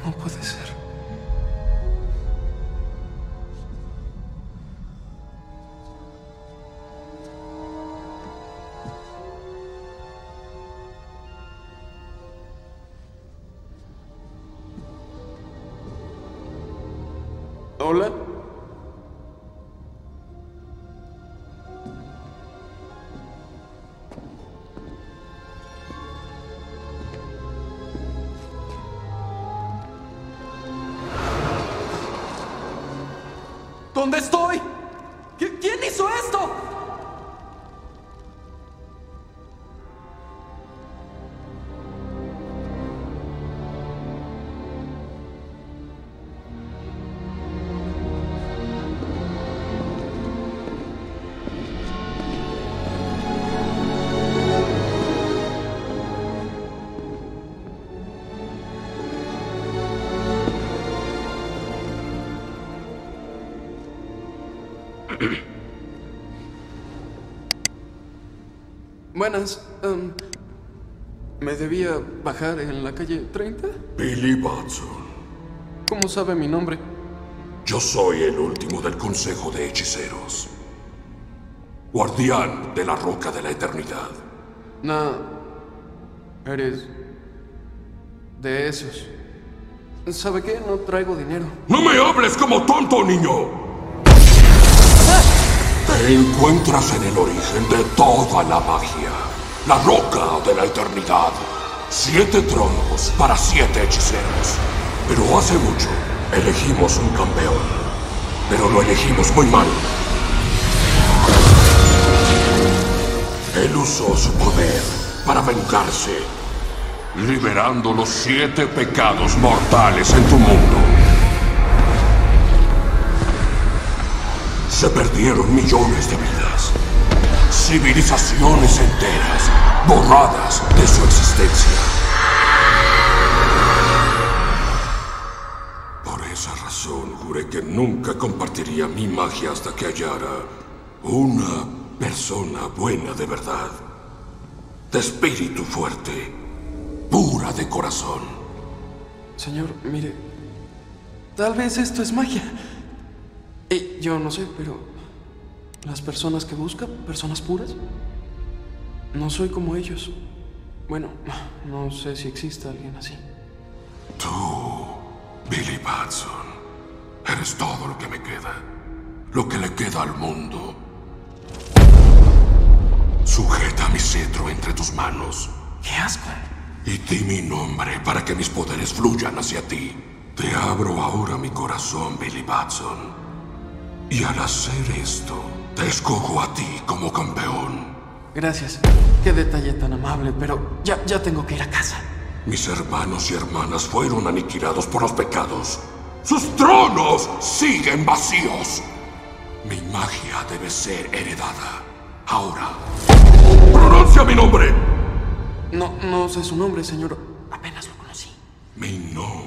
No puede ser. ¿Hola? ¿Dónde estoy? ¿Quién hizo esto? Buenas. ¿Me debía bajar en la calle 30? Billy Batson. ¿Cómo sabe mi nombre? Yo soy el último del Consejo de Hechiceros. Guardián de la Roca de la Eternidad. No. Eres... de esos. ¿Sabe qué? No traigo dinero. ¡No me hables como tonto, niño! Te encuentras en el origen de toda la magia. La Roca de la Eternidad. 7 tronos para 7 hechiceros. Pero hace mucho elegimos un campeón. Pero lo elegimos muy mal. Él usó su poder para vengarse, liberando los 7 pecados mortales en tu mundo. Se perdieron millones de vidas. Civilizaciones enteras borradas de su existencia. Por esa razón juré que nunca compartiría mi magia hasta que hallara una persona buena de verdad. De espíritu fuerte. Pura de corazón. Señor, mire... tal vez esto es magia. Y yo no sé, pero... las personas que busca, personas puras... no soy como ellos. Bueno, no sé si existe alguien así. Tú, Billy Batson, eres todo lo que me queda. Lo que le queda al mundo. Sujeta mi cetro entre tus manos. ¡Qué asco! Y di mi nombre para que mis poderes fluyan hacia ti. Te abro ahora mi corazón, Billy Batson. Y al hacer esto, te escojo a ti como campeón. Gracias. Qué detalle tan amable, pero ya tengo que ir a casa. Mis hermanos y hermanas fueron aniquilados por los pecados. ¡Sus tronos siguen vacíos! Mi magia debe ser heredada. Ahora, ¡pronuncia mi nombre! No sé su nombre, señor. Apenas lo conocí. Mi nombre